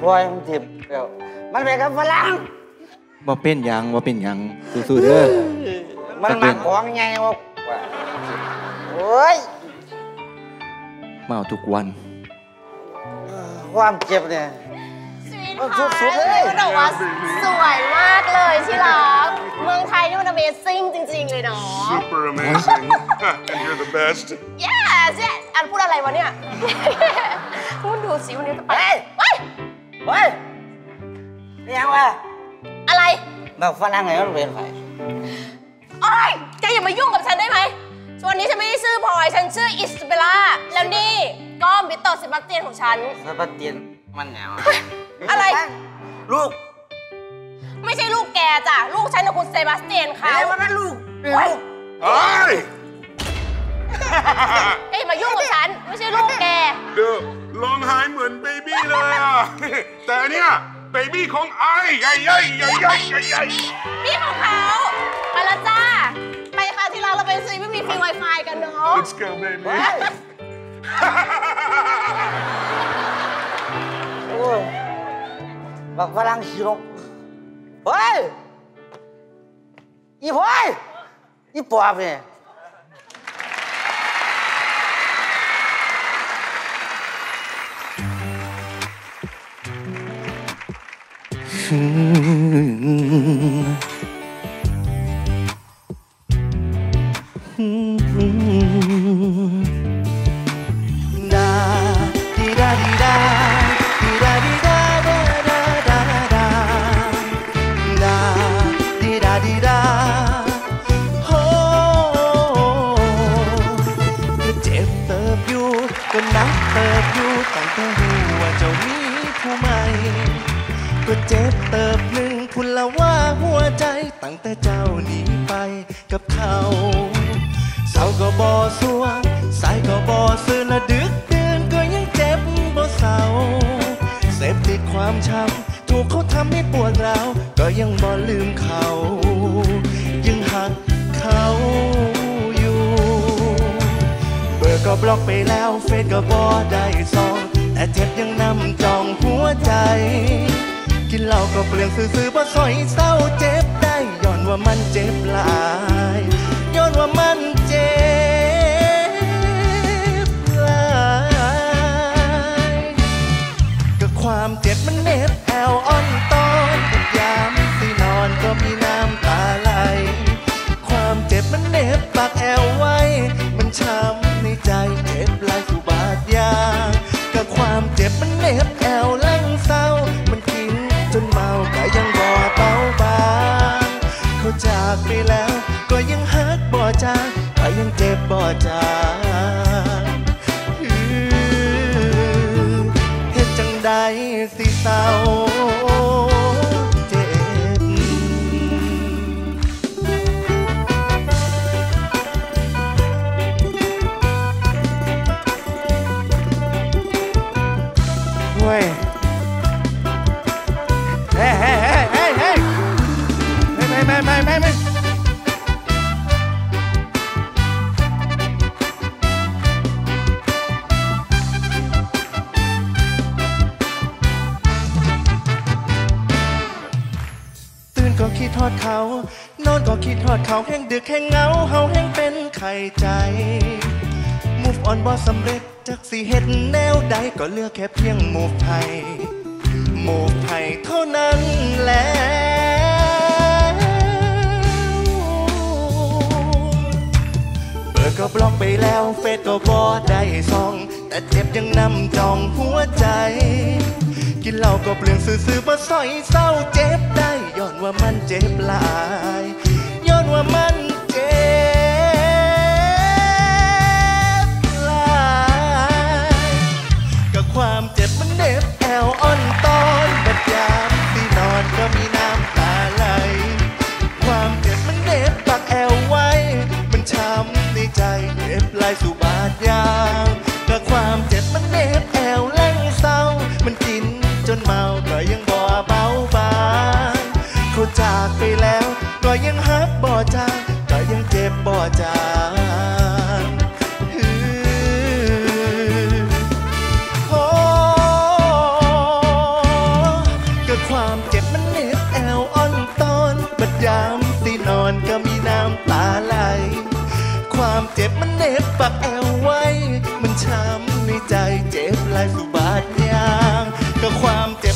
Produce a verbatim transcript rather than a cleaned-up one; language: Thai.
พลอยมันทิพย์เดี๋ยวมันเป็นกับฝรั่งบ่เป็นหยังบ่เป็นหยังสู้ๆเด้อมันมาของไงวะโอ้ยมาทุกวันความเจ็บเนี่ยสุดๆเลยมันบอกว่าสวยมากเลยที่รักเมืองไทยนี่มัน Amazing จริงๆเลยเนาะ Super amazing and you're the best Yes อันพูดอะไรวะเนี่ยพูดดูสิวันนี้จะไปเฮ้ยเฮ้ยยังวะอะไรบอกฝรั่งไงมันเป็นไฟโอ๊ยแกอย่ามายุ่งกับฉันได้ไหมวันนี้ฉันไม่ได้ชื่อพลอยฉันชื่ออิสเบล่าแล้วนี่ก็บิตเตอร์เซบาสเตียนของฉันเซบาสเตียนมันแนวอะไรลูกไม่ใช่ลูกแกจ้ะลูกฉันกับคุณเซบาสเตียนค่ะเอ้ยมันเป็นลูกเป็นลูกเฮ้ยเอ้ยมายุ่งกับฉันไม่ใช่ลูกแกเดี๋ยวร้องไห้เหมือนเบบี้เลยอ่ะแต่เนี่ยเบบี้ของไอ้ใหญ่ใหญ่ใหญ่ใหญ่ใหญ่ใหญ่พี่ของเขาไปแล้วจ้าไปค่ะที่เราเราไปซื้อไม่มีฟรี Wi-Fi กันเนาะ Let's go baby โอ้ยบอกฝรั่งชิโร่เฮ้ยอีพลอยอีปอบเนี่ยดาดีดาดีดาดีดาดีดาดาดาดาดาดาดีดาดีดาโฮก็เจ็บเติบอยู่ก็นักเติบอยู่ตั้งแต่รู้ว่าเจ้ามีผู้ใหม่ก็เจ็บเติบหนึ่งพูดละว่าหัวใจตั้งแต่เจ้าหนีไปกับเขาเศร้าก็บ่สวงสายก็บ่ซื่อละดึกเดือนก็ยังเจ็บบ่เศร้าเสพติดความช้ำถูกเขาทำให้ปวดร้าวก็ยังบ่ลืมเขายังหักเขาอยู่เบอร์ก็บล็อกไปแล้วเฟซก็บ่ได้ส่องแต่เจ็บยังนำจองหัวใจกินเหล้าก็เปลืองซื่อๆบ่ซอยเศร้าเจ็บได้ย้อนว่ามันเจ็บหลายย้อนว่ามันเจ็บหลายก็ความเจ็บมันเหน็บแอวอ่อนตอนกับยามที่นอนก็มีน้ำตาไหลความเจ็บมันเหน็บปากแอวไว้มันช้ำในใจเจ็บหลายสู่บาดยางก็ความเจ็บมันเหน็บแอวแรงเศร้ามันกินจนเมาก็ยังบ่เบาบางเขาจากไปแล้วก็ยังฮักบ่จางก็ยังเจ็บบ่จางเฮ็ดจังใดสิเศร้าเจ็บเว้ยเฮ้เฮ้เฮ้เฮ้เฮ้ไม่ไม่ไม่ไม่ไม่ตื่นก็คิดทอดเขานอนก็คิดทอดเขาแห้งดึกแห้งเงาเฮาแห้งเป็นไข่ใจ Move on บ่สำเร็จจักสิเฮ็ดแนวใดก็เลือกแค่เพียง Move ไทย Move ไทยเท่านั้นแหละเบอร์ก็บล็อกไปแล้วเฟซก็บ่ได้ส่องแต่เจ็บยังนำจองหัวใจกินเหล้าก็เปลืองซื่อๆบ่ซอยเศร้าเจ็บได้ย้อนว่ามันเจ็บหลายย้อนว่ามันเจ็บหลายก็ความเจ็บมันเหน็บแอวอ่อนตอนบัดยามที่นอนก็มีน้ำตาไหลความเจ็บมันเหน็บปากแอวไว้มันช้ำในใจเจ็บหลายสู่บาดยางก็ความเจ็บมันเหน็บแอวแรงเศร้ามันกินจนเมาก็ยังบ่เบาบางเขาจากไปแล้วก็ยังฮักบ่จางก็ยังเจ็บบ่จางโอ้ความเจ็บมันเหน็บแอวอ่อนตอนบัดยามตีนอนก็มีน้ำตาไหลความเจ็บมันเหน็บปักแอวไว้มันช้ำในใจเจ็บหลายสุบาทยางก็ความเจ็บ